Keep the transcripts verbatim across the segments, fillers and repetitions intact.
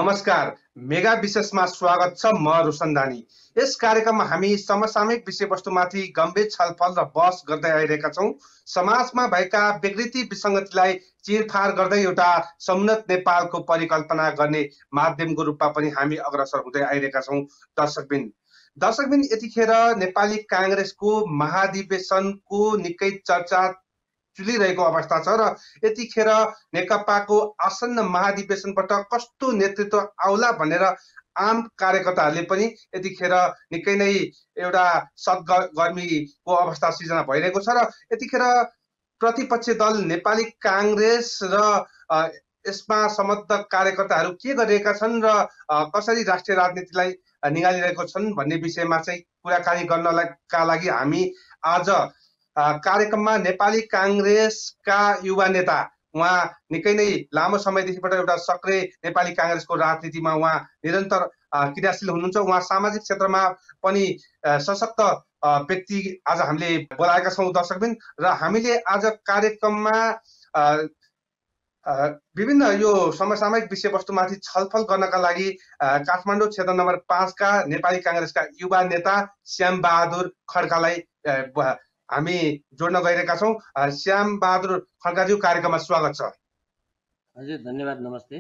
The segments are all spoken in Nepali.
नमस्कार, मेगा विशेषमा स्वागत छ। म रोशनदानी। यस कार्यक्रममा हामी समसामयिक विषयवस्तुमाथि गम्भीर छलफल र बहस गर्दै आइरहेका छौँ। समाजमा भएका विकृति विसङ्गतिलाई चिरफार गर्दै एउटा समुन्नत नेपालको परिकल्पना गर्ने माध्यमको रूपमा पनि हामी अग्रसर हुँदै आइरहेका छौँ। दर्शकबिन दर्शकबिन यतिखेर नेपाली काङ्ग्रेसको महाधिवेशनको निकै चर्चा चलिरहेको अवस्था छ र यतिखेर नेकपाको आसन्न महाधिवेशनबाट कस्तो नेतृत्व आउला भनेर आम कार्यकर्ताहरूले पनि यतिखेर निकै नै एउटा सद्गर्मीको अवस्था सिर्जना भइरहेको छ र यतिखेर प्रतिपक्ष दल नेपाली काङ्ग्रेस र यसमा संबद्ध कार्यकर्ताहरू के गरिरहेका छन् र कसरी राष्ट्रिय राजनीतिलाई निगालिरहेको छन् भन्ने विषयमा चाहिँ कुराकानी गर्नका लागि हामी आज कार्यक्रममा नेपाली काङ्ग्रेसका युवा नेता, उहाँ निकै नै लामो समयदेखिबाट एउटा सक्रिय नेपाली काङ्ग्रेसको राजनीतिमा उहाँ निरन्तर क्रियाशील हुनुहुन्छ। उहाँ सामाजिक क्षेत्रमा पनि सशक्त व्यक्ति आज हामीले बोलाएका छौँ दर्शकबिन। र हामीले आज कार्यक्रममा विभिन्न यो समसामयिक विषयवस्तुमाथि छलफल गर्नका लागि काठमाडौँ क्षेत्र नम्बर पाँचका नेपाली काङ्ग्रेसका युवा नेता श्याम बहादुर खड्कालाई हामी जोड्न गइरहेका छौँ। श्याम बहादुर खड्काज्यू, कार्यक्रममा स्वागत छ। हजुर, धन्यवाद, नमस्ते।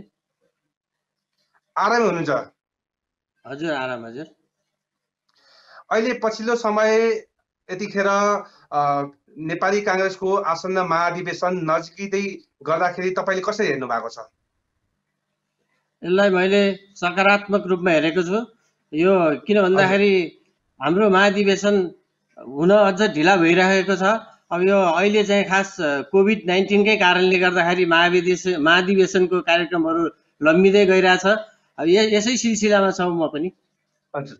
आरामै हुनुहुन्छ? हजुर, आराम। हजुर, अहिले पछिल्लो समय यतिखेर नेपाली काङ्ग्रेसको आसन्न महाधिवेशन नजिकै गर्दाखेरि तपाईँले कसरी हेर्नु भएको छ? यसलाई मैले सकारात्मक रूपमा हेरेको छु। यो किन भन्दाखेरि हाम्रो महाधिवेशन हुन अझ ढिला भइरहेको छ। अब यो अहिले चाहिँ खास कोभिड नाइन्टिनकै कारणले गर्दाखेरि महाधिवेशन महाधिवेशनको कार्यक्रमहरू लम्बिँदै गइरहेछ। अब यसै सिलसिलामा छौँ म पनि। हजुर,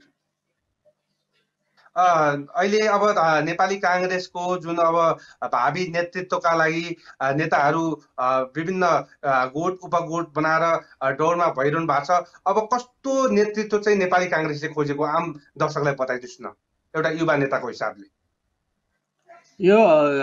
अहिले अब नेपाली काङ्ग्रेसको जुन अब भावी नेतृत्वका लागि नेताहरू विभिन्न गोठ उपगोठ बनाएर दौडमा भइरहनु भएको छ। अब कस्तो नेतृत्व चाहिँ नेपाली काङ्ग्रेसले खोजेको आम दर्शकलाई बताइदिनुहोस् न, एउटा युवा नेताको हिसाबले। यो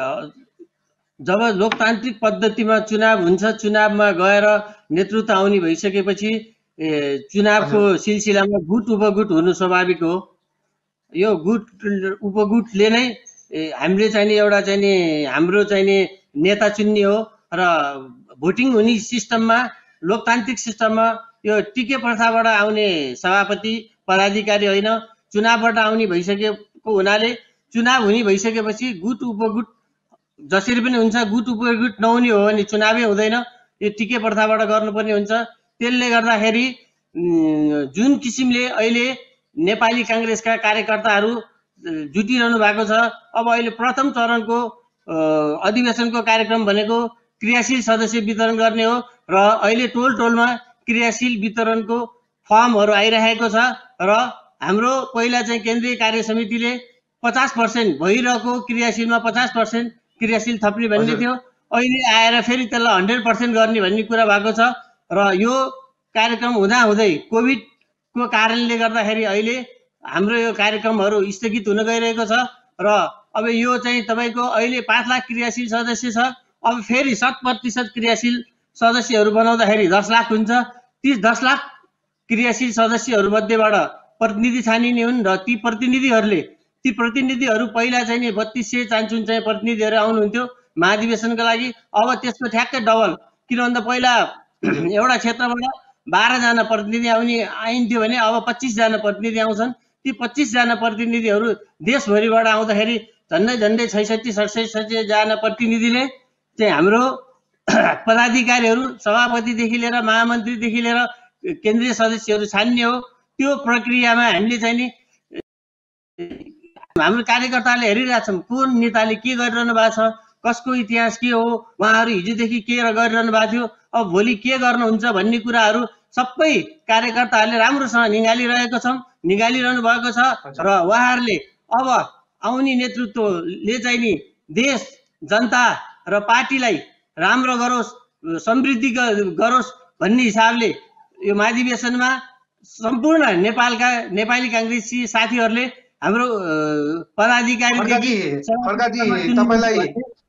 जब लोकतान्त्रिक पद्धतिमा चुनाव हुन्छ, चुनावमा गएर नेतृत्व आउने भइसकेपछि चुनावको सिलसिलामा गुट उपगुट हुनु स्वाभाविक हो। यो गुट उपगुटले नै हामीले चाहिने एउटा चाहिने हाम्रो चाहिने नेता चुन्ने हो र भोटिङ हुने सिस्टममा, लोकतान्त्रिक सिस्टममा यो टिके प्रथाबाट आउने सभापति पदाधिकारी होइन, चुनावबाट आउने भइसकेको हुनाले चुनाव हुने भइसकेपछि गुट उपगुट जसरी पनि हुन्छ। गुट उपगुट नहुने हो भने चुनावै हुँदैन, यो टिके प्रथाबाट गर्नुपर्ने हुन्छ। त्यसले गर्दाखेरि जुन किसिमले अहिले नेपाली काङ्ग्रेसका कार्यकर्ताहरू जुटिरहनु भएको छ, अब अहिले प्रथम चरणको अधिवेशनको कार्यक्रम भनेको क्रियाशील सदस्य वितरण गर्ने हो र अहिले टोल टोलमा क्रियाशील वितरणको फर्महरू आइरहेको छ र हाम्रो पहिला चाहिँ केन्द्रीय कार्य समितिले पचास पर्सेन्ट भइरहेको क्रियाशीलमा पचास पर्सेन्ट क्रियाशील थप्ने भन्ने थियो। अहिले आएर फेरि त्यसलाई हन्ड्रेड पर्सेन्ट गर्ने भन्ने कुरा भएको छ र यो कार्यक्रम हुँदाहुँदै कोभिडको कारणले गर्दाखेरि अहिले हाम्रो यो कार्यक्रमहरू स्थगित हुन गइरहेको छ र अब यो चाहिँ तपाईँको अहिले पाँच लाख क्रियाशील सदस्य छ। अब फेरि शत प्रतिशत क्रियाशील सदस्यहरू बनाउँदाखेरि दस लाख हुन्छ। ती दस लाख क्रियाशील सदस्यहरूमध्येबाट प्रतिनिधि छानिने हुन् र ती प्रतिनिधिहरूले ती प्रतिनिधिहरू पहिला चाहिँ नि बत्तिस सय चान्चुन चाहिँ प्रतिनिधिहरू आउनुहुन्थ्यो महाधिवेशनको लागि। अब त्यसको ठ्याक्कै डबल, किन भन्दा पहिला एउटा क्षेत्रबाट बाह्रजना प्रतिनिधि आउने आइन्थ्यो भने अब पच्चिसजना प्रतिनिधि आउँछन्। ती पच्चिसजना प्रतिनिधिहरू देशभरिबाट आउँदाखेरि झन्डै झन्डै छैसठी सडसठीजना प्रतिनिधिले चाहिँ हाम्रो पदाधिकारीहरू, सभापतिदेखि लिएर महामन्त्रीदेखि लिएर केन्द्रीय सदस्यहरू छान्ने हो। त्यो प्रक्रियामा हामीले चाहिँ नि हाम्रो कार्यकर्ताले हेरिरहेछौँ कुन नेताले के गरिरहनु भएको छ, कसको इतिहास के हो, उहाँहरू हिजोदेखि के गरिरहनु भएको थियो, अब भोलि के गर्नुहुन्छ भन्ने कुराहरू सबै कार्यकर्ताहरूले राम्रोसँग निगालिरहेको छौँ निगालिरहनु भएको छ र उहाँहरूले अब आउने नेतृत्वले चाहिँ नि देश, जनता र पार्टीलाई राम्रो गरोस्, समृद्धि गरोस् भन्ने हिसाबले यो महाधिवेशनमा सम्पूर्ण नेपालका नेपाली काङ्ग्रेसी साथीहरूले हाम्रो पदाधिकारी तपाईँलाई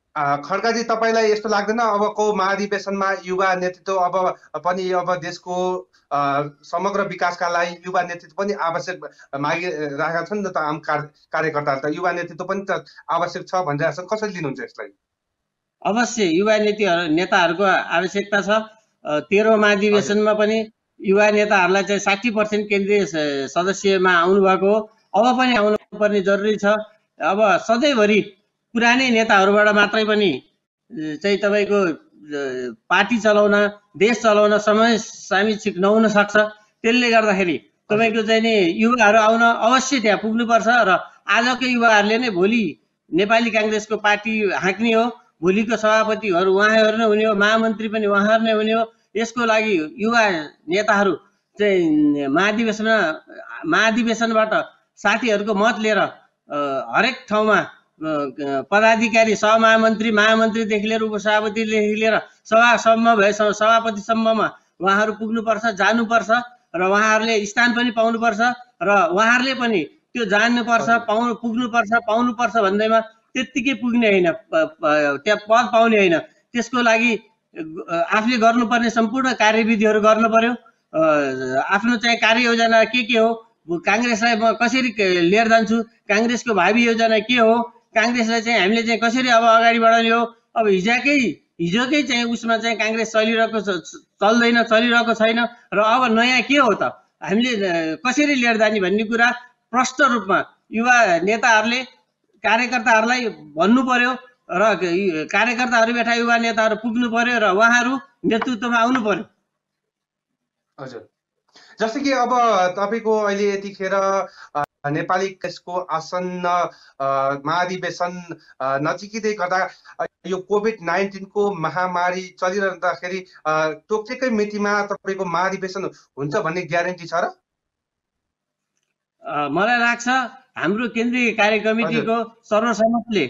खड्काजी, तपाईँलाई यस्तो लाग्दैन अबको महाधिवेशनमा युवा नेतृत्व अब पनि अब देशको समग्र विकासका लागि युवा नेतृत्व पनि आवश्यक मागिरहेका छन् नि त आम कार्यकर्ताहरू, त युवा नेतृत्व पनि त आवश्यक छ भनिरहेका छन्, कसरी लिनुहुन्छ यसलाई? अवश्य युवा नेताहरू नेताहरूको आवश्यकता छ। तेह्रौँ महाधिवेशनमा पनि युवा नेताहरूलाई चाहिँ साठी पर्सेन्ट केन्द्रीय सदस्यमा आउनुभएको हो, अब पनि आउनुपर्ने जरुरी छ। अब सधैँभरि पुरानै नेताहरूबाट मात्रै पनि चाहिँ तपाईँको पार्टी चलाउन, देश चलाउन समय सामिचिक नहुन सक्छ। त्यसले गर्दाखेरि तपाईँको चाहिँ नि युवाहरू आउन अवश्य त्यहाँ पुग्नुपर्छ र आजको युवाहरूले नै भोलि नेपाली काङ्ग्रेसको पार्टी हाँक्ने हो, भोलिको सभापतिहरू उहाँहरू नै हुने हो, महामन्त्री पनि उहाँहरू नै हुने हो। यसको लागि युवा नेताहरू चाहिँ महाधिवेशनमा महाधिवेशनबाट साथीहरूको मत लिएर हरेक ठाउँमा पदाधिकारी, सहमहामन्त्री, महामन्त्रीदेखि लिएर उपसभापतिदेखि लिएर सभासम्म भए सभापतिसम्ममा उहाँहरू पुग्नुपर्छ, जानुपर्छ र उहाँहरूले स्थान पनि पाउनुपर्छ र उहाँहरूले पनि त्यो जान्नुपर्छ, पाउनु पुग्नुपर्छ, पाउनुपर्छ भन्दैमा त्यत्तिकै पुग्ने होइन, त्यहाँ पद पाउने होइन। त्यसको लागि आफूले गर्नुपर्ने सम्पूर्ण कार्यविधिहरू गर्नु पर्यो। आफ्नो चाहिँ कार्ययोजना के के हो, काङ्ग्रेसलाई म कसरी लिएर जान्छु, काङ्ग्रेसको भावी योजना के हो, काङ्ग्रेसलाई चाहिँ हामीले चाहिँ कसरी अब अगाडि बढाउने हो। अब हिजोकै हिजोकै चाहिँ उसमा चाहिँ काङ्ग्रेस चलिरहेको चल्दैन, चलिरहेको छैन र अब नयाँ के हो त, हामीले कसरी लिएर जाने भन्ने कुरा प्रष्ट रूपमा युवा नेताहरूले कार्यकर्ताहरूलाई भन्नु पर्यो र कार्यकर्ताहरू बेठा युवा नेताहरू पुग्नु पर्यो र उहाँहरू नेतृत्वमा आउनु पर्यो। हजुर, जस्तै कि अब तपाईँको अहिले यतिखेर नेपाली काङ्ग्रेसको आसन्न महाधिवेशन नजिकै गर्दा यो कोभिड नाइन्टिनको महामारी चलिरहँदाखेरि तोकेकै मितिमा तपाईँको महाधिवेशन हुन्छ भन्ने ग्यारेन्टी छ र? मलाई लाग्छ हाम्रो केन्द्रीय कार्य कमिटीको सर्वसम्मतले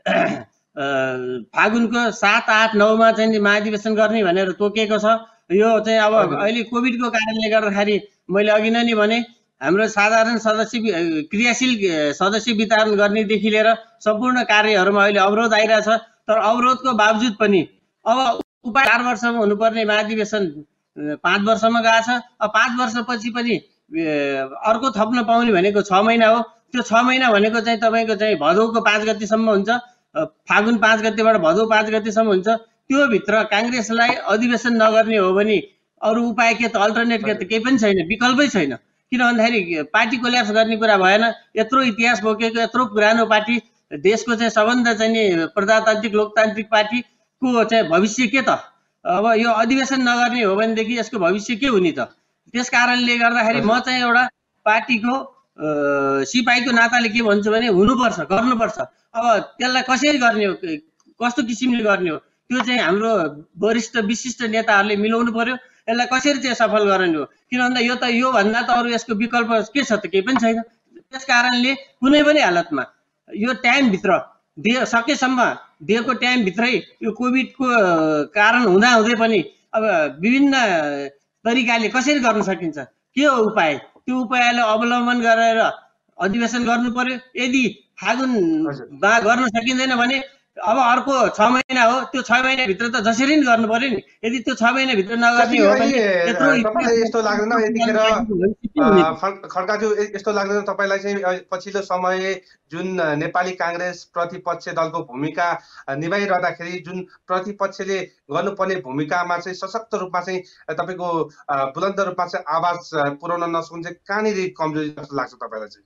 फागुनको सात आठ नौमा चाहिँ महाधिवेशन गर्ने भनेर तोकेको छ। यो चाहिँ अब अहिले कोभिडको कारणले गर्दाखेरि मैले अघि नै नि भने हाम्रो साधारण सदस्य क्रियाशील सदस्य वितरण गर्नेदेखि लिएर सम्पूर्ण कार्यहरूमा अहिले अवरोध आइरहेछ। तर अवरोधको बावजुद पनि अब उपाय चार वर्षमा हुनुपर्ने महाधिवेशन पाँच वर्षमा गएको छ। अब पाँच वर्षपछि पनि अर्को थप्न पाउने भनेको छ महिना हो। त्यो छ महिना भनेको चाहिँ तपाईँको चाहिँ भदौको पाँच गतिसम्म हुन्छ, फागुन पाँच गतिबाट भदौ पाँच गतिसम्म हुन्छ। त्यो भित्र काङ्ग्रेसलाई अधिवेशन नगर्ने हो भने अरू उपाय के त, अल्टरनेट के त, केही पनि छैन, विकल्पै छैन। किन भन्दाखेरि पार्टी कोल्याप्स गर्ने कुरा भएन। यत्रो इतिहास बोकेको यत्रो पुरानो पार्टी, देशको चाहिँ सबभन्दा चाहिँ नि प्रजातान्त्रिक लोकतान्त्रिक पार्टीको चाहिँ भविष्य के त? अब यो अधिवेशन नगर्ने हो भनेदेखि यसको भविष्य के हुने त? त्यस कारणले गर्दाखेरि म चाहिँ एउटा पार्टीको सिपाहीको नाताले के भन्छु भने हुनुपर्छ, गर्नुपर्छ। अब त्यसलाई कसरी गर्ने हो, कस्तो किसिमले गर्ने हो, त्यो चाहिँ हाम्रो वरिष्ठ विशिष्ट नेताहरूले मिलाउनु पर्यो। यसलाई कसरी चाहिँ सफल गराउने हो, किन भन्दा यो त यो भन्दा त अरू यसको विकल्प के छ त? केही पनि छैन। त्यस कारणले कुनै पनि हालतमा यो टाइमभित्र दिए सकेसम्म दिएको टाइमभित्रै यो कोभिडको कारण हुँदाहुँदै पनि अब विभिन्न तरिकाले कसरी गर्न सकिन्छ, के हो उपाय, त्यो उपायलाई अवलम्बन गरेर अधिवेशन गर्नु पर्यो। यदि फागुनमा गर्न सकिँदैन भने अब अर्को छ महिना हो, त्यो छ महिनाभित्र त जसरी नि गर्नु पर्यो नि। यदि त्यो छ महिनाभित्र नगर्ने हो भने यस्तो लाग्दैन यतिखेर खड्काज्यू, यस्तो लाग्दैन तपाईँलाई चाहिँ पछिल्लो समय जुन नेपाली काङ्ग्रेस प्रतिपक्ष दलको भूमिका निभाइरहँदाखेरि जुन प्रतिपक्षले गर्नुपर्ने भूमिकामा चाहिँ सशक्त रूपमा चाहिँ तपाईँको बुलन्द रूपमा चाहिँ आवाज पुर्याउन नसक्नु चाहिँ कहाँनिर कमजोरी जस्तो लाग्छ तपाईँलाई चाहिँ?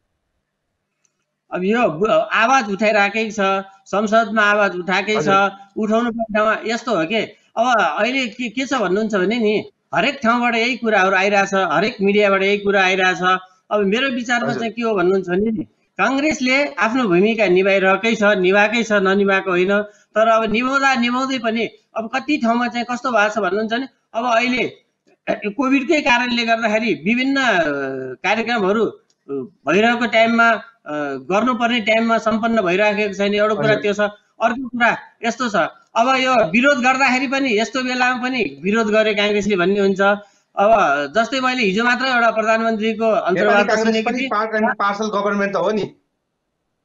अब यो आवाज उठाइराखेकै छ, संसदमा आवाज उठाएकै छ, उठाउनु पर्ने ठाउँमा यस्तो हो कि अब अहिले के के छ भन्नुहुन्छ भने नि हरेक ठाउँबाट यही कुराहरू आइरहेछ, हरेक मिडियाबाट यही कुरा आइरहेछ। अब मेरो विचारमा चाहिँ के हो भन्नुहुन्छ भने नि काङ्ग्रेसले आफ्नो भूमिका निभाइरहेकै छ, निभाएकै छ, ननिभाएको होइन। तर अब निभाउँदा निभाउँदै पनि अब कति ठाउँमा चाहिँ कस्तो भएको छ भन्नुहुन्छ भने अब अहिले कोभिडकै कारणले गर्दाखेरि विभिन्न कार्यक्रमहरू भइरहेको टाइममा गर्नुपर्ने टाइममा सम्पन्न भइराखेको छैन, एउटा कुरा त्यो छ। अर्को कुरा यस्तो छ, अब यो विरोध गर्दाखेरि पनि यस्तो बेलामा पनि विरोध गरे काङ्ग्रेसले भन्ने हुन्छ। अब जस्तै मैले हिजो मात्र एउटा प्रधानमन्त्रीको अन्तर्वार्ता सुनेको थिएँ। पार्सल गभर्नमेन्ट त हो नि,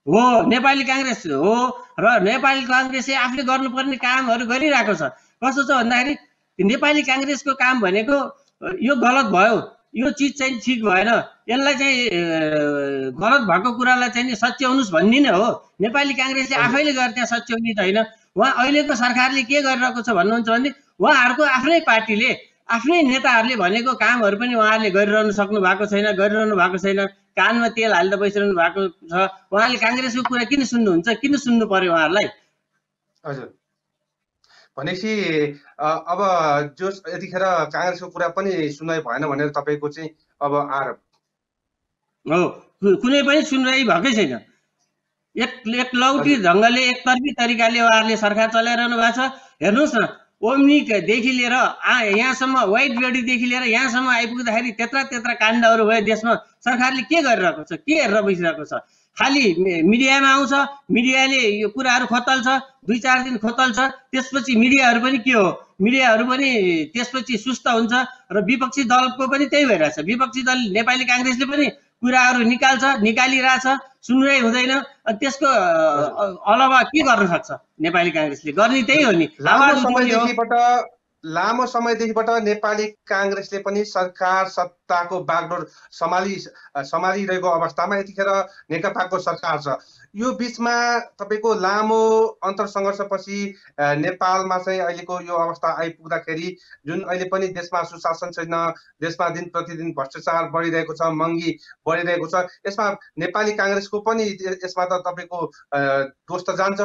हो, नेपाली काङ्ग्रेस हो र नेपाली काङ्ग्रेसले आफूले गर्नुपर्ने कामहरू गरिरहेको छ। कस्तो छ भन्दाखेरि नेपाली काङ्ग्रेसको काम भनेको यो गलत भयो, यो चिज चाहिँ ठिक भएन, यसलाई चाहिँ गलत भएको कुरालाई चाहिँ सच्याउनुहोस् भन्ने नै हो। नेपाली काङ्ग्रेसले आफैले गएर त्यहाँ सच्याउने छैन। उहाँ अहिलेको सरकारले के गरिरहेको छ भन्नुहुन्छ भने उहाँहरूको आफ्नै पार्टीले आफ्नै नेताहरूले भनेको कामहरू पनि उहाँहरूले गरिरहनु सक्नु भएको छैन, गरिरहनु भएको छैन, कानमा तेल हालेर बसिरहनु भएको छ। उहाँले काङ्ग्रेसको कुरा किन सुन्नुहुन्छ, किन सुन्नु पर्यो उहाँहरूलाई? हजुर, भनेपछि अब जो यतिखेर काङ्ग्रेसको कुरा पनि सुनाइ भएन भनेर तपाईँको चाहिँ अब आरोप हो, कुनै पनि सुनवाई भएकै छैन। एक एकलौटी ढङ्गले एकतर्फी तरिकाले उहाँहरूले सरकार चलाइरहनु भएको छ। हेर्नुहोस् न, ओम्नीदेखि लिएर यहाँसम्म वाइट बडीदेखि लिएर यहाँसम्म आइपुग्दाखेरि त्यत्रा त्यत्रा काण्डहरू भयो देशमा। सरकारले के गरिरहेको छ, के हेरेर बसिरहेको छ? खालि मिडियामा आउँछ, मिडियाले यो कुराहरू खोतल्छ, दुई चार दिन खोतल्छ, त्यसपछि मिडियाहरू पनि के हो, मिडियाहरू पनि त्यसपछि सुस्त हुन्छ र विपक्षी दलको पनि त्यही भइरहेछ। विपक्षी दल नेपाली काङ्ग्रेसले पनि कुराहरू निकाल्छ, निकालिरहेछ, सुनवाई हुँदैन। त्यसको अलावा के गर्न सक्छ नेपाली काङ्ग्रेसले? गर्ने त्यही हो नि। लामो समयदेखिबाट लामो समयदेखिबाट नेपाली काङ्ग्रेसले पनि सरकार सत्ताको बागडोर सम्हालि सम्हालिरहेको अवस्थामा यतिखेर नेकपाको सरकार छ। यो बिचमा तपाईँको लामो अन्तरसङ्घर्षपछि नेपालमा चाहिँ अहिलेको यो अवस्था आइपुग्दाखेरि जुन अहिले पनि देशमा सुशासन छैन, देशमा दिन प्रतिदिन भ्रष्टाचार बढिरहेको छ, महँगी बढिरहेको छ, यसमा नेपाली काङ्ग्रेसको पनि यसमा त तपाईँको दोष त जान्छ।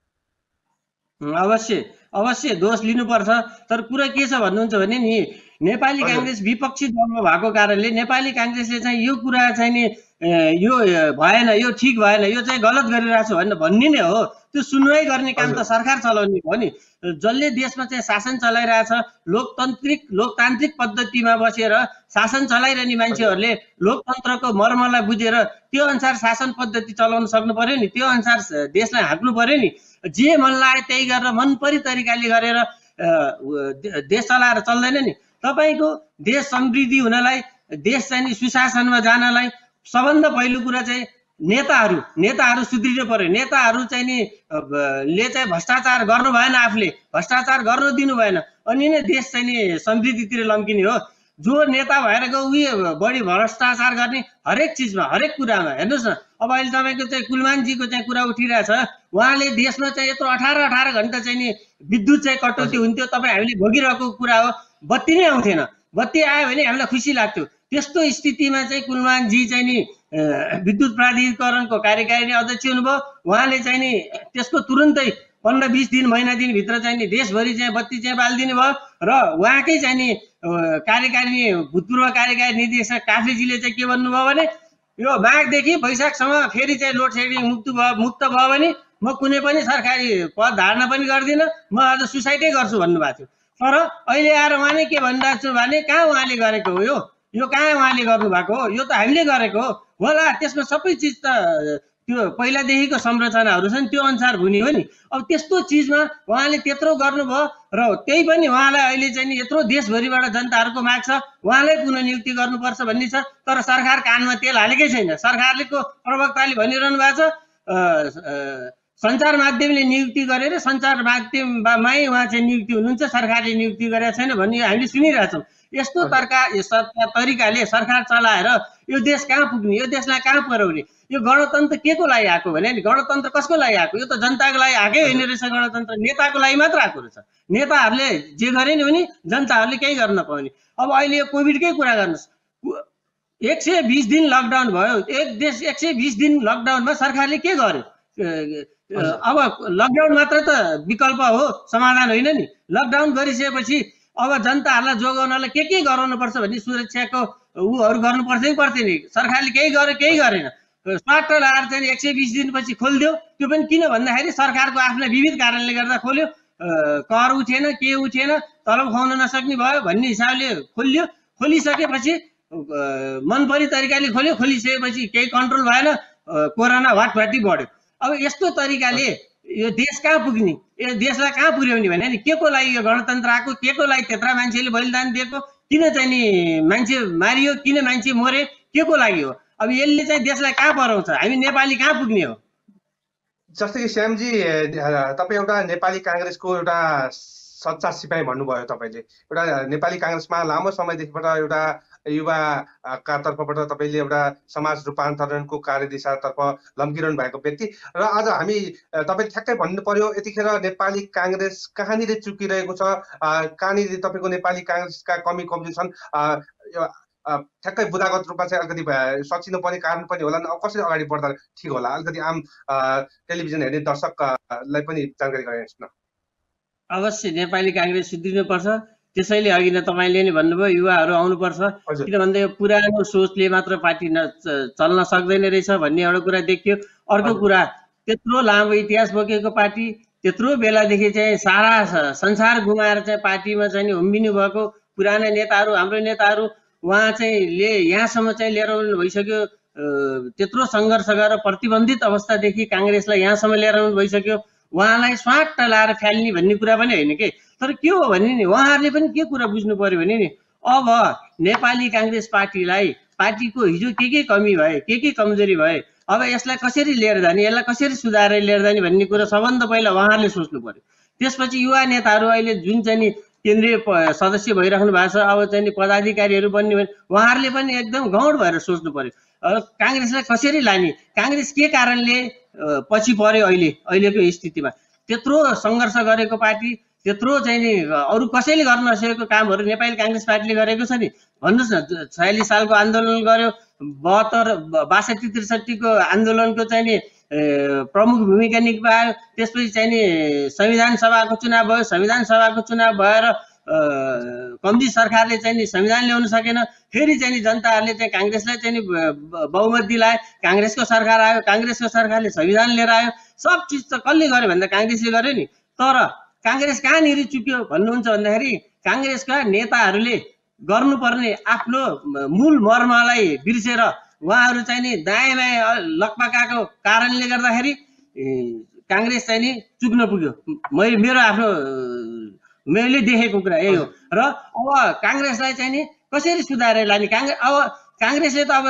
अवश्य अवश्य दोष लिनुपर्छ। तर कुरा के छ भन्नुहुन्छ भने नि नेपाली काङ्ग्रेस विपक्षी दलमा भएको कारणले नेपाली काङ्ग्रेसले चाहिँ यो कुरा चाहिँ नि यो भएन, यो ठिक भएन, यो चाहिँ गलत गरिरहेको छ भनेर भन्ने नै हो। त्यो सुनवाई गर्ने काम त सरकार चलाउने हो नि। जसले देशमा चाहिँ शासन चलाइरहेछ, लोकतान्त्रिक लोकतान्त्रिक पद्धतिमा बसेर शासन चलाइरहने मान्छेहरूले लोकतन्त्रको मर्मलाई बुझेर त्यो अनुसार शासन पद्धति चलाउन सक्नु पर्यो नि, त्यो अनुसार देशलाई हाँक्नु पर्यो नि। जे मन लाग्यो त्यही गरेर मनपरी तरिकाले गरेर देश चलाएर चल्दैन नि। तपाईँको देश समृद्धि हुनलाई, देश चाहिँ नि सुशासनमा जानलाई सबभन्दा पहिलो कुरा चाहिँ नेताहरू नेताहरू सुध्रिनु पर्यो। नेताहरू चाहिँ नि ले चाहिँ भ्रष्टाचार गर्नु भएन, आफूले भ्रष्टाचार गर्नु दिनु भएन, अनि नै देश चाहिँ नि समृद्धितिर लम्किने हो। जो नेता भएर गयो उही बढी भ्रष्टाचार गर्ने हरेक चिजमा, हरेक कुरामा। हेर्नुहोस् न, अब अहिले तपाईँको चाहिँ कुलमानजीको चाहिँ कुरा उठिरहेछ। उहाँले देशमा चाहिँ यत्रो अठार अठार घन्टा चाहिँ नि विद्युत चाहिँ कटौती हुन्थ्यो, तपाईँ हामीले भोगिरहेको कुरा हो। बत्ती नै आउँथेन, बत्ती आयो भने हामीलाई खुसी लाग्थ्यो। त्यस्तो स्थितिमा चाहिँ कुलमानजी चाहिँ नि विद्युत प्राधिकरणको कार्यकारिणी अध्यक्ष हुनुभयो। उहाँले चाहिँ नि त्यसको तुरुन्तै पन्ध्र बिस दिन महिना दिनभित्र चाहिँ नि देशभरि चाहिँ बत्ती चाहिँ बालिदिनु भयो। र उहाँकै चाहिँ नि कार्यकारिणी भूतपूर्व कार्यकारी निर्देशक काफ्लेजीले चाहिँ के भन्नुभयो भने यो माघदेखि वैशाखसम्म फेरि चाहिँ लोड सेडिङ मुक्त भयो मुक्त भयो भने म कुनै पनि सरकारी पद धारण पनि गर्दिनँ, म आज सुसाइडै गर्छु भन्नुभएको थियो। तर अहिले आएर उहाँले के भनिरहेको छु भने कहाँ उहाँले गरेको हो, यो यो कहाँ उहाँले गर्नुभएको हो, यो त हामीले गरेको हो होला। त्यसमा सबै चिज त त्यो पहिलादेखिको संरचनाहरू छन्, त्यो अनुसार हुने हो नि। अब त्यस्तो चिजमा उहाँले त्यत्रो गर्नुभयो र त्यही पनि उहाँलाई अहिले चाहिँ नि यत्रो देशभरिबाट जनताहरूको माग छ, उहाँलाई पुनर्नियुक्ति गर्नुपर्छ भन्ने छ। तर सरकार कानमा तेल हालेकै छैन। सरकारलेको प्रवक्ताले भनिरहनु भएको छ सञ्चार माध्यमले नियुक्ति गरेर सञ्चार माध्यममै उहाँ चाहिँ नियुक्ति हुनुहुन्छ, सरकारले नियुक्ति गरेका छैन भन्ने हामीले सुनिरहेछौँ। यस्तो तर्का तरिकाले सरकार चलाएर यो देश कहाँ पुग्ने, यो देशलाई कहाँ पुर्याउने? यो गणतन्त्र के को लागि आएको भने नि गणतन्त्र कसको लागि आएको? यो त जनताको लागि आएकै होइन रहेछ। गणतन्त्र नेताको लागि मात्र आएको रहेछ। नेताहरूले जे गरे नि भने जनताहरूले केही गर्न नपाउने। अब अहिले यो कोभिडकै कुरा गर्नुहोस्, एक सय बिस दिन लकडाउन भयो। एक देश एक सय बिस दिन लकडाउनमा सरकारले के गर्यो? अब लकडाउन मात्र त विकल्प हो, समाधान होइन नि। लकडाउन गरिसकेपछि अब जनताहरूलाई जोगाउनलाई के के गराउनुपर्छ भन्ने सुरक्षाको ऊहरू गर्नुपर्छ कि पर्थ्यो नि। सरकारले केही गर्यो, केही गरेन। स्वाट लगाएर चाहिँ एक सय बिस दिनपछि खोलिदियो। त्यो पनि किन भन्दाखेरि सरकारको आफ्नै विविध कारणले गर्दा खोल्यो। कर उठेन, के उठेन, तलब खुवाउन नसक्ने भयो भन्ने हिसाबले खोलियो। खोलिसकेपछि मनपरी तरिकाले खोल्यो। खोलिसकेपछि केही कन्ट्रोल भएन, कोरोना वाटवाटी बढ्यो। अब यस्तो तरिकाले यो देश कहाँ पुग्ने, यो देशलाई कहाँ पुर्याउने भने नि के को लागि यो गणतन्त्र आएको, के को लागि त्यत्रा मान्छेले बलिदान दिएको, किन चाहिँ नि मान्छे मारियो, किन मान्छे मरे, के को लागि हो? अब यसले चाहिँ देशलाई कहाँ पुर्याउँछ? हामी नेपाली कहाँ पुग्ने हो? जस्तै कि श्यामजी तपाईँ एउटा नेपाली काङ्ग्रेसको एउटा सच्चा सिपाही भन्नुभयो तपाईँले। एउटा नेपाली काङ्ग्रेसमा लामो समयदेखिबाट एउटा युवाका तर्फबाट तपाईँले एउटा समाज रूपान्तरणको कार्यदिशातर्फ लम्किरहनु भएको व्यक्ति र आज हामी तपाईँले ठ्याक्कै भन्नु पर्यो यतिखेर नेपाली काङ्ग्रेस कहाँनिर चुकिरहेको छ, कहाँनिर तपाईँको नेपाली काङ्ग्रेसका कमी कमजोरी छन्, ठ्याक्कै बुदागत रूपमा चाहिँ अलिकति सचिनु पर्ने कारण पनि होला। अब कसरी अगाडि बढ्दा ठिक होला, अलिकति आम टेलिभिजन हेर्ने दर्शकलाई पनि जानकारी गराइदिनुहोस् न। अवश्य नेपाली काङ्ग्रेस सुध्रिनुपर्छ। त्यसैले अघि नै तपाईँले नि भन्नुभयो युवाहरू आउनुपर्छ, किन भन्दा यो पुरानो सोचले मात्र पार्टी न चल्न सक्दैन रहेछ भन्ने एउटा कुरा देखियो। अर्को कुरा, त्यत्रो लामो इतिहास बोकेको पार्टी, त्यत्रो बेलादेखि चाहिँ सारा संसार घुमाएर चाहिँ पार्टीमा चाहिँ हुम्बिनु भएको पुराना नेताहरू, हाम्रो नेताहरू उहाँ चाहिँ ले यहाँसम्म चाहिँ लिएर आउनु भइसक्यो। त्यत्रो सङ्घर्ष गरेर प्रतिबन्धित अवस्थादेखि काङ्ग्रेसलाई यहाँसम्म लिएर आउनु भइसक्यो। उहाँलाई स्वाट लाएर फ्याल्ने भन्ने कुरा पनि होइन के। तर के हो भने नि उहाँहरूले पनि के कुरा बुझ्नु पर्यो भने नि अब नेपाली काङ्ग्रेस पार्टीलाई पार्टीको हिजो के के कमी भए, के के कमजोरी भए, अब यसलाई कसरी लिएर जाने, यसलाई कसरी सुधारेर लिएर जाने भन्ने कुरा सबभन्दा पहिला उहाँहरूले सोच्नु पर्यो। त्यसपछि युवा नेताहरू अहिले जुन चाहिँ नि केन्द्रीय सदस्य भइराख्नु भएको छ, अब चाहिँ पदाधिकारीहरू बन्ने भने उहाँहरूले पनि एकदम गौड भएर सोच्नु पर्यो काङ्ग्रेसलाई कसरी लाने, काङ्ग्रेस के कारणले पछि पर्यो अहिले अहिलेको स्थितिमा। त्यत्रो सङ्घर्ष गरेको पार्टी, त्यत्रो चाहिँ नि अरू कसैले गर्न नसकेको कामहरू नेपाली काङ्ग्रेस पार्टीले गरेको छ नि। भन्नुहोस् न, छयालिस सालको आन्दोलन गर्यो, बहत्तर बासठी त्रिसठीको आन्दोलनको चाहिँ नि प्रमुख भूमिका निभायो। त्यसपछि चाहिँ नि संविधान सभाको चुनाव भयो, संविधान सभाको चुनाव भएर कम्युनिस्ट सरकारले चाहिँ नि संविधान ल्याउन सकेन। फेरि चाहिँ नि जनताहरूले चाहिँ काङ्ग्रेसलाई चाहिँ नि बहुमत दिलाए, काङ्ग्रेसको सरकार आयो, काङ्ग्रेसको सरकारले संविधान लिएर आयो। सब चिज त कसले गर्यो भन्दा काङ्ग्रेसले गर्यो नि। तर काङ्ग्रेस कहाँनिर चुक्यो भन्नुहुन्छ भन्दाखेरि काङ्ग्रेसका नेताहरूले गर्नुपर्ने आफ्नो मूल मर्मलाई बिर्सेर उहाँहरू चाहिँ नि दायाँ बायाँ लकपकाएको कारणले गर्दाखेरि काङ्ग्रेस चाहिँ नि चुक्न पुग्यो। मैले मेरो आफ्नो मैले देखेको कुरा यही हो। र अब काङ्ग्रेसलाई चाहिँ नि कसरी सुधारेर लाने, काङ्ग्रेस अब काङ्ग्रेसले त अब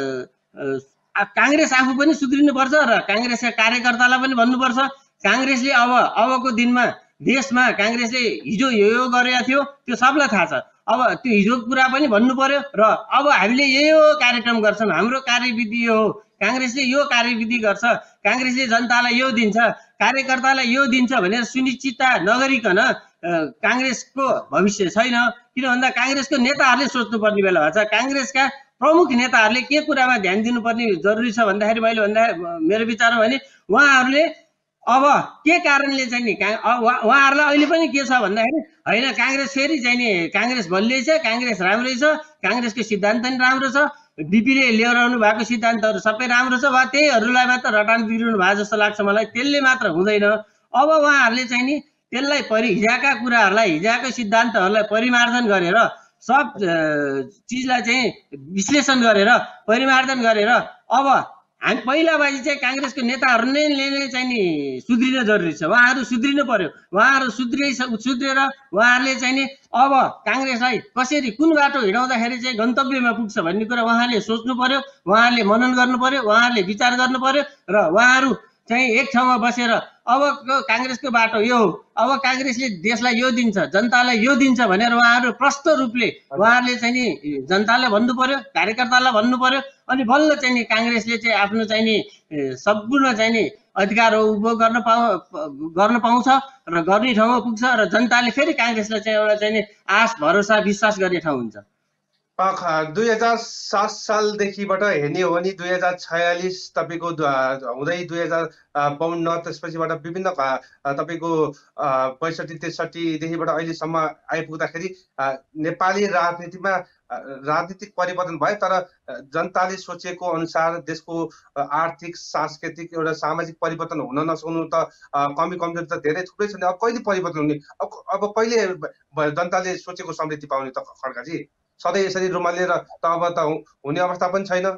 काङ्ग्रेस आफू पनि सुध्रिनुपर्छ र काङ्ग्रेसका कार्यकर्तालाई पनि भन्नुपर्छ। काङ्ग्रेसले अब अबको दिनमा देशमा काङ्ग्रेसले हिजो यो यो गरेको थियो त्यो सबलाई थाहा छ। अब त्यो हिजोको कुरा पनि भन्नु पर्यो र अब हामीले यही हो कार्यक्रम गर्छौँ, हाम्रो कार्यविधि यो हो, काङ्ग्रेसले यो कार्यविधि गर्छ, काङ्ग्रेसले जनतालाई यो दिन्छ, कार्यकर्तालाई यो दिन्छ भनेर सुनिश्चितता नगरिकन काङ्ग्रेसको भविष्य छैन। किन भन्दा काङ्ग्रेसको नेताहरूले सोच्नुपर्ने बेला भएको छ। काङ्ग्रेसका प्रमुख नेताहरूले के कुरामा ध्यान दिनुपर्ने जरुरी छ भन्दाखेरि मैले भन्दा मेरो विचारमा भने उहाँहरूले अब के कारणले चाहिँ नि उहाँहरूलाई अहिले पनि के छ भन्दाखेरि होइन काङ्ग्रेस फेरि चाहिँ नि काङ्ग्रेस बलियै छ, काङ्ग्रेस राम्रै छ, काङ्ग्रेसको सिद्धान्त पनि राम्रो छ, बिपीले लिएर आउनु भएको सिद्धान्तहरू सबै राम्रो छ, वा त्यहीहरूलाई मात्र रटान दिइरहनु भएको जस्तो लाग्छ मलाई। त्यसले मात्र हुँदैन। अब उहाँहरूले चाहिँ नि त्यसलाई परि हिजोका कुराहरूलाई, हिजोका सिद्धान्तहरूलाई परिमार्जन गरेर सब चिजलाई चाहिँ विश्लेषण गरेर परिमार्जन गरेर अब हामी पहिलाबाजी चाहिँ काङ्ग्रेसको नेताहरूले नै चाहिँ नि सुध्रिन जरुरी छ। उहाँहरू सुध्रिनु पर्यो। उहाँहरू सुध्रि सुध्रेर उहाँहरूले चाहिँ नि अब काङ्ग्रेसलाई कसरी कुन बाटो हिँडाउँदाखेरि चाहिँ गन्तव्यमा पुग्छ भन्ने कुरा उहाँले सोच्नु पर्यो, उहाँहरूले मनन गर्नु पर्यो, उहाँहरूले विचार गर्नु पर्यो र उहाँहरू चाहिँ एक ठाउँमा बसेर अब काङ्ग्रेसको बाटो यो हो, अब काङ्ग्रेसले देशलाई यो दिन्छ, जनतालाई यो दिन्छ भनेर उहाँहरू प्रष्ट रूपले उहाँहरूले चाहिँ नि जनतालाई भन्नु पर्यो, कार्यकर्तालाई भन्नु पर्यो। अनि बल्ल चाहिँ नि काङ्ग्रेसले चाहिँ आफ्नो चाहिँ नि सम्पूर्ण चाहिँ नि अधिकार उपभोग गर्न पाउ गर्न पाउँछ र गर्ने ठाउँमा पुग्छ र जनताले फेरि काङ्ग्रेसलाई चाहिँ एउटा चाहिँ नि आश भरोसा विश्वास गर्ने ठाउँ हुन्छ। दुई हजार सात सालदेखिबाट हेर्ने हो भने दुई हजार छयालिस तपाईँको हुँदै दुई हजार बाउन्न त्यसपछिबाट विभिन्न तपाईँको पैँसठी त्रिसठीदेखिबाट अहिलेसम्म आइपुग्दाखेरि नेपाली राजनीतिमा राजनीतिक परिवर्तन भयो, तर जनताले सोचेको अनुसार देशको आर्थिक सांस्कृतिक एउटा सामाजिक परिवर्तन हुन नसक्नु त कमी कमजोरी त धेरै थुप्रै छ नि। अब कहिले परिवर्तन हुने, अब कहिले जनताले सोचेको समृद्धि पाउने त खड्काजी? सधैँ यसरी रुमालेर त अब त हुने अवस्था पनि छैन।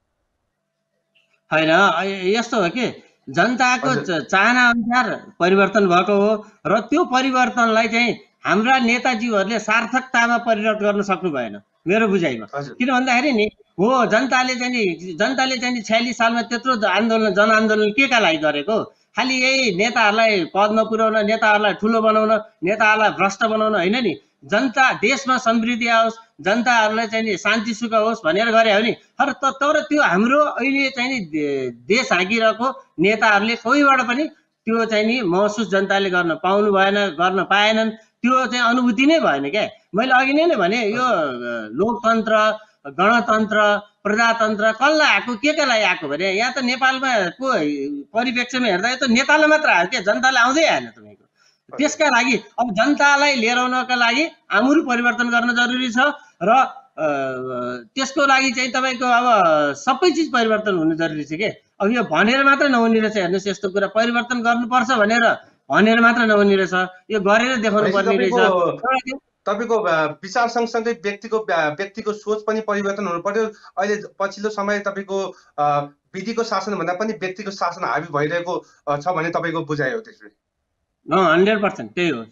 होइन, यस्तो हो कि जनताको चाहना अनुसार परिवर्तन भएको हो र त्यो परिवर्तनलाई चाहिँ हाम्रा नेताजीहरूले सार्थकतामा परिणत गर्न सक्नु भएन मेरो बुझाइमा। किन भन्दाखेरि नि हो जनताले चाहिँ नि जनताले चाहिँ नि छयालिस सालमा त्यत्रो आन्दोलन जनआन्दोलन के का लागि गरेको, खालि यही नेताहरूलाई पदमा पुर्याउन, नेताहरूलाई ठुलो बनाउन, नेताहरूलाई भ्रष्ट बनाउन होइन नि, जनता देशमा समृद्धि आओस्, जनताहरूलाई चाहिँ नि शान्ति सुख होस् भनेर गरे हो नि। तर तर त्यो हाम्रो अहिले चाहिँ नि देश हाँकिरहेको नेताहरूले कोहीबाट पनि त्यो चाहिँ नि महसुस जनताले गर्न पाउनु भएन, गर्न पाएनन्। त्यो चाहिँ अनुभूति नै भएन क्या। मैले अघि नै नै भने यो लोकतन्त्र, गणतन्त्र, प्रजातन्त्र कसलाई आएको, के के लागि आएको भने यहाँ त नेपालमा को परिप्रेक्ष्यमा हेर्दा त नेतालाई मात्र आयो क्या, जनतालाई आउँदै आएन तपाईँको। त्यसका लागि अब जनतालाई लिएर आउनका लागि आमूल परिवर्तन गर्न जरुरी छ र त्यसको लागि चाहिँ तपाईँको अब सबै चिज परिवर्तन हुनु जरुरी छ के। अब यो भनेर मात्र नहुने रहेछ, हेर्नुहोस् यस्तो कुरा परिवर्तन गर्नुपर्छ भनेर भनेर मात्र नहुने रहेछ, यो गरेर देखाउनु पर्ने रहेछ। तपाईँको विचार सँगसँगै व्यक्तिको व्यक्तिको सोच पनि परिवर्तन हुनु पर्यो। अहिले पछिल्लो समय तपाईँको विधिको शासन भन्दा पनि व्यक्तिको शासन हाबी भइरहेको छ भने तपाईँको बुझाइ हो त्यसले? हन्ड्रेड पर्सेन्ट त्यही हो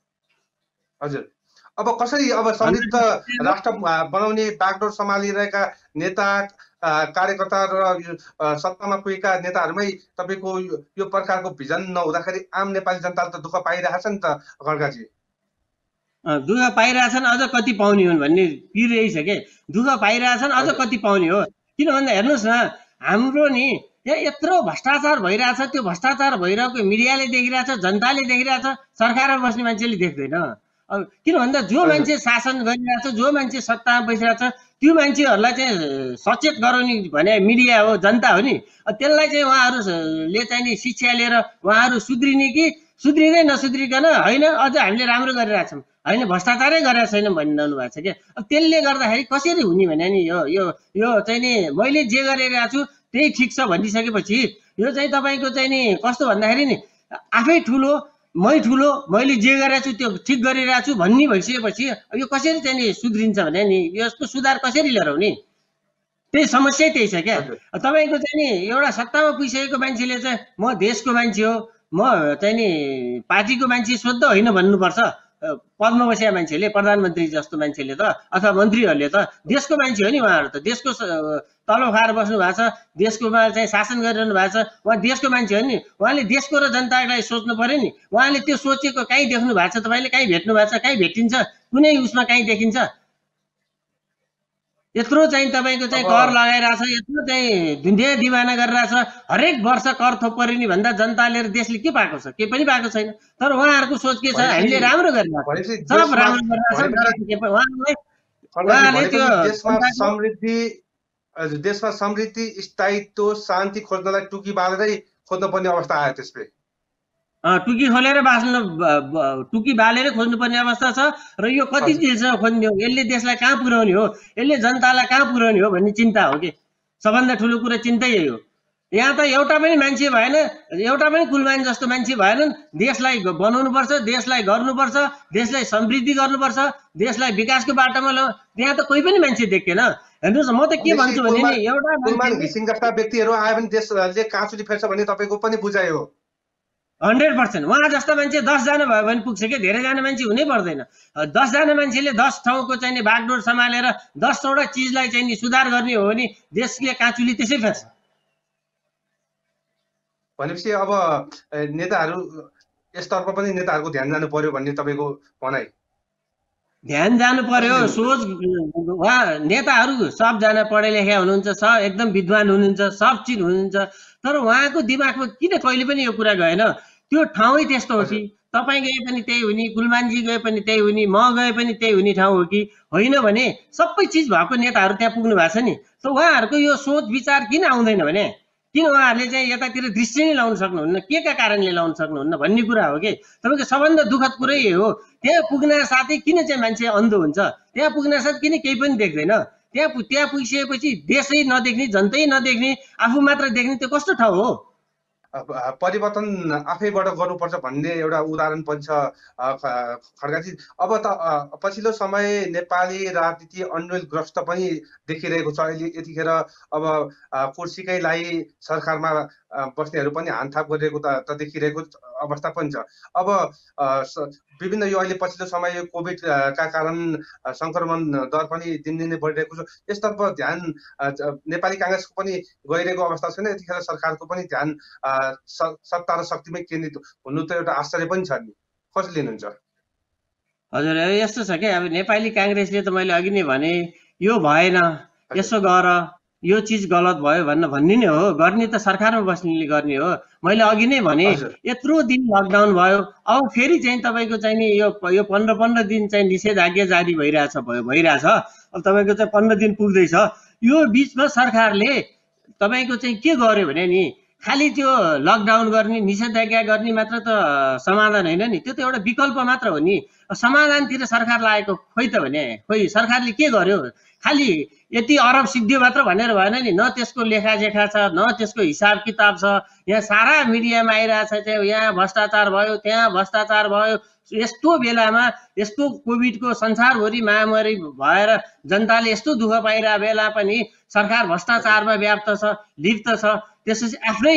हजुर। अब कसरी अब समृद्ध राष्ट्र बनाउने बागडोर सम्हालिरहेका नेता कार्यकर्ता र सत्तामा पुगेका नेताहरूमै तपाईँको यो प्रकारको भिजन नहुँदाखेरि आम नेपाली जनताले त दुःख पाइरहेछ नि त खड्काजी। दुःख पाइरहेछन्, अझ कति पाउने हुन् भन्ने पिरहेको छ के। दुःख पाइरहेछन्, अझ कति पाउने हो। किन भन्दा हेर्नुहोस् न, हाम्रो नि यहाँ यत्रो भ्रष्टाचार भइरहेछ, त्यो भ्रष्टाचार भइरहेको मिडियाले देखिरहेछ, जनताले देखिरहेछ, सरकारमा बस्ने मान्छेले देख्दैन। अब किन भन्दा जो मान्छे शासन गरिरहेछ, जो मान्छे सत्तामा बसिरहेछ, त्यो मान्छेहरूलाई चाहिँ सचेत गराउने भने मिडिया हो, जनता हो नि। त्यसलाई चाहिँ उहाँहरूले चाहिँ नि शिक्षा लिएर उहाँहरू सुध्रिने कि सुध्रिँदै नसुध्रिकन होइन अझ हामीले राम्रो गरिरहेछौँ, होइन भ्रष्टाचारै गरेको छैनौँ भनिरहनु भएको छ क्या। अब त्यसले गर्दाखेरि कसरी हुने भने नि यो यो यो चाहिँ नि मैले जे गरिरहेको छु त्यही ठिक छ भनिसकेपछि यो चाहिँ तपाईँको चाहिँ नि कस्तो भन्दाखेरि नि आफै ठुलो, मै ठुलो, मैले जे गरेको छु त्यो ठिक गरिरहेको छु भन्ने भइसकेपछि यो कसरी चाहिँ नि सुध्रिन्छ भने नि यसको सुधार कसरी लिएर आउने, त्यही समस्या त्यही छ क्या। तपाईँको चाहिँ नि एउटा सत्तामा पुगिसकेको मान्छेले चाहिँ म देशको मान्छे हो, म चाहिँ नि पार्टीको मान्छे सोध्दा होइन भन्नुपर्छ। पदमा बसेका मान्छेले, प्रधानमन्त्री जस्तो मान्छेले त अथवा मन्त्रीहरूले त देशको मान्छे हो नि, उहाँहरू त देशको तलब खाएर बस्नु भएको छ, देशकोमा चाहिँ शासन गरिरहनु भएको छ, उहाँ देशको मान्छे हो नि। उहाँले देशको र जनतालाई सोच्नु पर्यो नि। उहाँले त्यो सोचेको कहीँ देख्नु भएको छ तपाईँले, कहीँ भेट्नु भएको छ, कहीँ भेटिन्छ, कुनै उसमा कहीँ देखिन्छ? यत्रो चाहिँ तपाईँको चाहिँ कर लगाइरहेछ, यत्रो चाहिँ दुनियाँ दिवाना गरिरहेछ, हरेक वर्ष कर थोपरि नि भन्दा जनताले र देशले के पाएको छ? केही पनि पाएको छैन। तर उहाँहरूको सोच के छ? हामीले राम्रो गरिरहेछ, सब राम्रो गरिरहेछ। उहाँले त्यो देशमा समृद्धि देशमा समृद्धि, स्थायित्व, शान्ति खोज्नलाई टुकी बालेरै खोज्नुपर्ने अवस्था आयो। त्यसले टुकी खोलेर बाँच्नु, टुकी बालेर खोज्नुपर्ने अवस्था छ। र यो कति देशमा खोज्ने हो, यसले देशलाई कहाँ पुर्याउने हो, यसले जनतालाई कहाँ पुर्याउने हो भन्ने चिन्ता हो कि सबभन्दा ठुलो कुरा चिन्ता यही हो। यहाँ त एउटा पनि मान्छे भएन, एउटा पनि कुलमान जस्तो मान्छे भएनन्। देशलाई बनाउनुपर्छ, देशलाई गर्नुपर्छ, देशलाई समृद्धि गर्नुपर्छ, देशलाई विकासको बाटोमा ल त्यहाँ त कोही पनि मान्छे देखेन। हेर्नुहोस् म त के भन्छु भने नि एउटा कुलमान घिसिङ जस्ता व्यक्तिहरू आयो भने देशले काँचुली फेर्छ भन्ने तपाईँको पनि बुझाइ हो? हन्ड्रेड पर्सेन्ट उहाँ जस्ता मान्छे दसजना भयो भने पुग्छ क्या, धेरैजना मान्छे हुनै पर्दैन। दसजना मान्छेले दस ठाउँको चाहिँ नि बागडोर सम्हालेर दसवटा चिजलाई चाहिँ नि सुधार गर्ने हो भने देशले काँचुली त्यसै फेर्छ। भनेपछि अब नेताहरू यसतर्फ पनि नेताहरूको ध्यान जानु पर्यो भन्ने तपाईँको भनाइ? ध्यान जानु पर्यो, सोच। उहाँ नेताहरू सबजना पढे लेखा हुनुहुन्छ, सब एकदम विद्वान हुनुहुन्छ, सब चिज हुनुहुन्छ, तर उहाँको दिमागमा किन कहिले पनि यो कुरा गएन? त्यो ठाउँै त्यस्तो हो कि तपाईँ गए पनि त्यही हुने, गुलमानजी गए पनि त्यही हुने, म गए पनि त्यही हुने ठाउँ हो कि होइन भने सबै चिज भएको नेताहरू त्यहाँ पुग्नु भएको छ नि। त उहाँहरूको यो सोच विचार किन आउँदैन भने किन उहाँहरूले चाहिँ यतातिर दृष्टि नै लाउन सक्नुहुन्न, के का कारणले लाउन सक्नुहुन्न भन्ने कुरा हो कि। तपाईँको सबभन्दा दुःखद कुरै यही हो। त्यहाँ पुग्न साथै किन चाहिँ मान्छे अन्धो हुन्छ? त्यहाँ पुग्न साथ किन केही पनि देख्दैन? त्यहाँ त्यहाँ पुगिसकेपछि देशै नदेख्ने, जनतै नदेख्ने, आफू मात्र देख्ने, त्यो कस्तो ठाउँ हो? परिवर्तन आफैबाट गर्नुपर्छ भन्ने एउटा उदाहरण पनि छ खड्काजी। अब त पछिल्लो समय नेपाली राजनीति अन्यलग्रस्त पनि देखिरहेको छ। अहिले यतिखेर अब कुर्सीकै लागि सरकारमा बस्नेहरू पनि हानथाप गरिरहेको त देखिरहेको अवस्था पनि छ। अब विभिन्न यो अहिले पछिल्लो समय यो कोभिडका कारण संक्रमण दर पनि दिनदिनै बढिरहेको छ। यसतर्फ ध्यान नेपाली काङ्ग्रेसको पनि गइरहेको अवस्था छैन। यतिखेर सरकारको पनि ध्यान सत्ता र शक्तिमै केन्द्रित हुनु त एउटा आश्चर्य पनि छ नि, कसरी लिनुहुन्छ? हजुर, यस्तो छ कि अब नेपाली काङ्ग्रेसले त मैले अघि नै भने यो भएन, यसो गर, यो चिज गलत भयो भन्न भन्ने नै हो। गर्ने त सरकारमा बस्नेले गर्ने हो। मैले अघि नै भने यत्रो दिन लकडाउन भयो, अब फेरि चाहिँ तपाईँको चाहिँ नि यो यो पन्ध्र पन्ध्र दिन चाहिँ निषेधाज्ञा जारी भइरहेछ भइरहेछ अब तपाईँको चाहिँ पन्ध्र दिन पुग्दैछ। यो बिचमा सरकारले तपाईँको चाहिँ के गर्यो भने नि खालि त्यो लकडाउन गर्ने निषेधाज्ञा गर्ने मात्र त समाधान होइन नि, त्यो त एउटा विकल्प मात्र हो नि। समाधानतिर सरकार लागेको खोइ त भने खोइ सरकारले के गर्यो? खालि यति अरब सिद्धियो मात्र भनेर भएन नि, न त्यसको लेखाजेखा छ, न त्यसको हिसाब किताब छ। यहाँ सारा मिडियामा आइरहेछ चाहिँ यहाँ भ्रष्टाचार भयो, त्यहाँ भ्रष्टाचार भयो। यस्तो बेलामा यस्तो कोभिडको संसारभरि महामारी भएर जनताले यस्तो दुःख पाइरहेको बेला पनि सरकार भ्रष्टाचारमा व्याप्त छ, लिप्त छ। त्यसपछि आफ्नै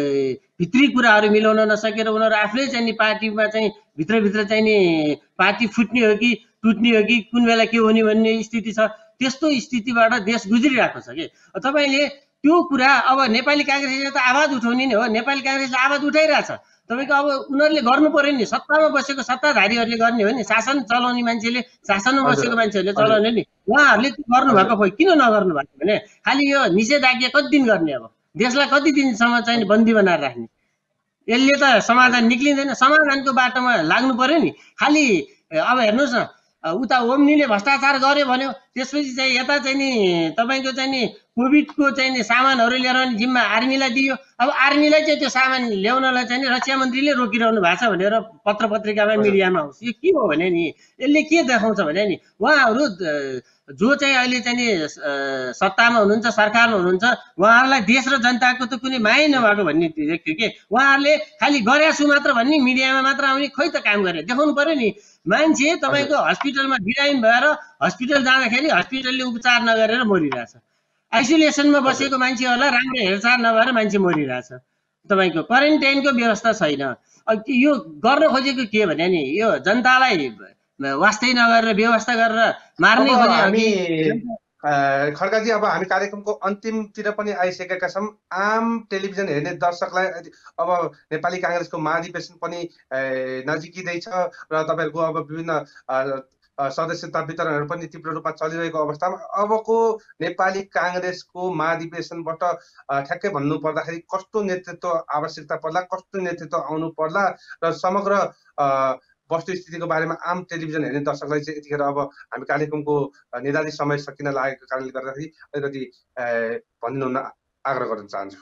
भित्री कुराहरू मिलाउन नसकेर उनीहरू आफूले चाहिँ नि पार्टीमा चाहिँ भित्रभित्र चाहिँ नि पार्टी फुट्ने हो कि टुट्ने हो कि कुन बेला के हुने भन्ने स्थिति छ। त्यस्तो स्थितिबाट देश गुज्रिरहेको छ कि तपाईँले त्यो कुरा अब नेपाली काङ्ग्रेसले त आवाज उठाउने नै हो। नेपाली काङ्ग्रेसले आवाज उठाइरहेछ। तपाईँको अब उनीहरूले गर्नु पर्यो नि, सत्तामा बसेको सत्ताधारीहरूले गर्ने हो नि, शासन चलाउने मान्छेले, शासनमा बसेको मान्छेहरूले चलाउने नि। उहाँहरूले त्यो गर्नुभएको खोइ किन नगर्नु भएको भने खालि यो निषेधाज्ञा कति दिन गर्ने? अब देशलाई कति दिनसम्म चाहिँ बन्दी बनाएर राख्ने? यसले त समाधान निक्लिँदैन। समाधानको बाटोमा लाग्नु पर्यो नि। खालि अब हेर्नुहोस् न, उता ओम्नीले भ्रष्टाचार गर्यो भन्यो, त्यसपछि चाहिँ यता चाहिँ नि तपाईँको चाहिँ नि कोभिडको चाहिँ नि सामानहरू ल्याएर नि जिम्मा आर्मीलाई दियो। अब आर्मीलाई चाहिँ त्यो सामान ल्याउनलाई चाहिँ नि रक्षा मन्त्रीले रोकिरहनु भएको छ भनेर पत्र पत्रिकामा मिडियामा आउँछ। यो के हो भने नि यसले के देखाउँछ भने नि उहाँहरू जो चाहिँ अहिले चाहिँ नि सत्तामा हुनुहुन्छ, सरकारमा हुनुहुन्छ, उहाँहरूलाई देश र जनताको त कुनै माया नभएको भन्ने देखियो कि उहाँहरूले खालि गरेछु मात्र भन्ने मिडियामा मात्र आउने खोइ त काम गरे देखाउनु पर्यो नि। मान्छे तपाईँको हस्पिटलमा बिरामी भएर हस्पिटल जाँदाखेरि हस्पिटलले उपचार नगरेर मरिरहेछ। आइसोलेसनमा बसेको मान्छेहरूलाई राम्रो हेरचाह नभएर मान्छे मरिरहेछ। तपाईँको क्वारेन्टाइनको व्यवस्था छैन। अब यो गर्न खोजेको के भने नि यो जनतालाई वास्तै नगरेर व्यवस्था गरेर मार्ने हामी खड्काजी अब हामी कार्यक्रमको अन्तिमतिर पनि आइसकेका छौँ। आम टेलिभिजन हेर्ने दर्शकलाई अब नेपाली काङ्ग्रेसको महाधिवेशन पनि नजिकिँदैछ र तपाईँहरूको अब विभिन्न सदस्यता वितरणहरू पनि तीव्र रूपमा चलिरहेको अवस्थामा अबको नेपाली काङ्ग्रेसको महाधिवेशनबाट ठ्याक्कै भन्नु पर्दाखेरि कस्तो नेतृत्व आवश्यकता पर्ला, कस्तो नेतृत्व आउनु पर्ला र समग्र वस्तुस्थितिको बारेमा आम टेलिभिजन हेर्ने दर्शकलाई चाहिँ यतिखेर अब हामी कार्यक्रमको निर्धारित समय सकिन लागेको कारणले गर्दाखेरि अलिकति भनिदिनु हुन आग्रह गर्न चाहन्छु।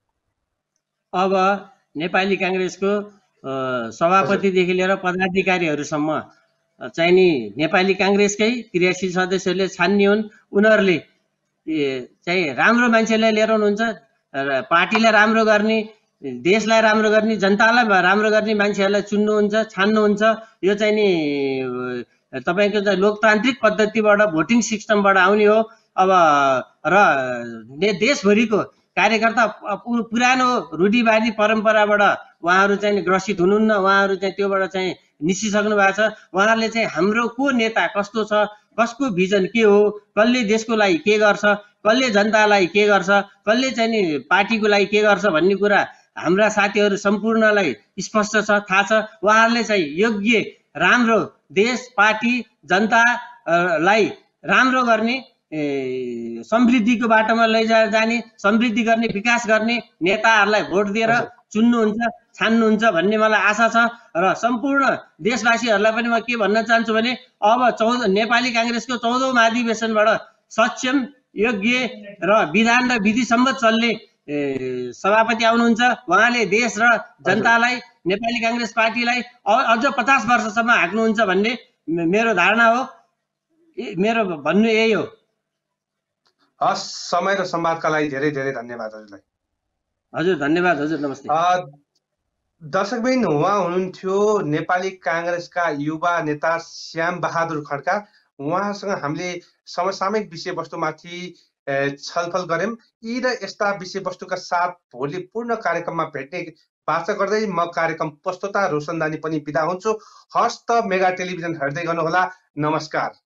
अब नेपाली काङ्ग्रेसको सभापतिदेखि लिएर पदाधिकारीहरूसम्म चाहिँ नि नेपाली काङ्ग्रेसकै क्रियाशील सदस्यहरूले छान्ने हुन्। उनीहरूले चाहिँ राम्रो मान्छेलाई लिएर हुनुहुन्छ, पार्टीलाई राम्रो गर्ने, देशलाई राम्रो गर्ने, जनतालाई राम्रो गर्ने मान्छेहरूलाई चुन्नुहुन्छ, छान्नुहुन्छ। यो चाहिँ नि तपाईँको चाहिँ लोकतान्त्रिक पद्धतिबाट भोटिङ सिस्टमबाट आउने हो। अब र देशभरिको कार्यकर्ता पुरानो रूढिवादी परम्पराबाट उहाँहरू चाहिँ ग्रसित हुनुहुन्न। उहाँहरू चाहिँ त्योबाट चाहिँ निस्किसक्नु भएको छ। उहाँहरूले चाहिँ हाम्रो को नेता कस्तो छ, कसको भिजन के हो, कसले देशको लागि के गर्छ, कसले जनतालाई के गर्छ, कसले चाहिँ नि पार्टीको लागि के गर्छ भन्ने कुरा हाम्रा साथीहरू सम्पूर्णलाई स्पष्ट छ, थाहा छ। उहाँहरूले चाहिँ योग्य राम्रो देश, पार्टी, जनतालाई राम्रो गर्ने, समृद्धिको बाटोमा लैजा जाने, समृद्धि गर्ने, विकास गर्ने नेताहरूलाई भोट दिएर चुन्नुहुन्छ, छान्नुहुन्छ भन्ने मलाई आशा छ। र सम्पूर्ण देशवासीहरूलाई पनि म के भन्न चाहन्छु भने अब चौध नेपाली काङ्ग्रेसको चौधौँ महाधिवेशनबाट सक्षम, योग्य र विधान र विधिसम्मत चल्ने सभापति आउनुहुन्छ। उहाँले देश र जनतालाई, नेपाली काङ्ग्रेस पार्टीलाई अझ पचास वर्षसम्म हाँक्नुहुन्छ भन्ने मेरो धारणा हो। मेरो भन्नु यही हो। हस्, समय र संवादका लागि धेरै धेरै धन्यवाद हजुरलाई। हजुर धन्यवाद हजुर, नमस्ते। दर्शकबिन, उहाँ हुनुहुन्थ्यो नेपाली काङ्ग्रेसका युवा नेता श्याम बहादुर खड्का। उहाँसँग हामीले समसामयिक विषयवस्तुमाथि छलफल गऱ्यौँ। यी र यस्ता विषयवस्तुका साथ भोलि पूर्ण कार्यक्रममा भेट्ने बाचा गर्दै म कार्यक्रम प्रस्तुता रोशनदानी पनि बिदा हुन्छु। हस्त मेगा टेलिभिजन हेर्दै गर्नुहोला। नमस्कार।